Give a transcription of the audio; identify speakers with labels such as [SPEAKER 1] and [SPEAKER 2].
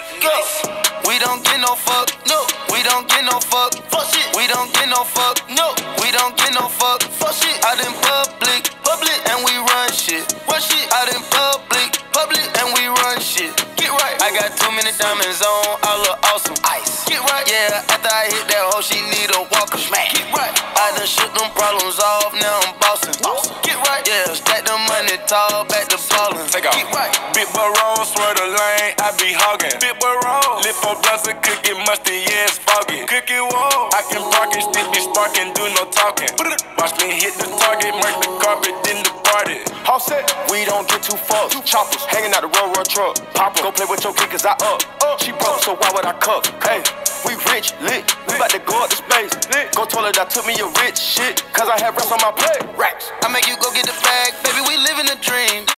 [SPEAKER 1] Go. We don't get no fuck, no. We don't get no fuck, fuck shit. We don't get no fuck, no. We don't get no fuck, fuck shit. Out in public, and we run shit, Out in public, and we run shit. Get right. I got too many diamonds on, I look awesome. Ice. Get right. Yeah, after I hit that hoe, she need a walker. Smack. Get right. I done shook them problems off, now I'm bossing. Get right. Yeah, stack the money tall, back to ballin'.
[SPEAKER 2] Take off.
[SPEAKER 1] Get right.
[SPEAKER 2] Big boy roll, swear the lane, I be hogging. Big boy roll, lift for blunts and cookie musty, yeah, it's foggy. Cookie wall, I can park and still be sparking, do no talking. Watch me hit the target, mark the carpet, then the party.
[SPEAKER 3] All set, we don't get too fucked. Choppers hanging out the road truck. Pop go play with your kid cause I up. She broke, so why would I cuff? Hey, we rich, lit. We about to go up to space. Go told her that took me a rich shit. Cause I had rest on my plate. Racks.
[SPEAKER 1] I make you go get the bag, baby, we living a dream.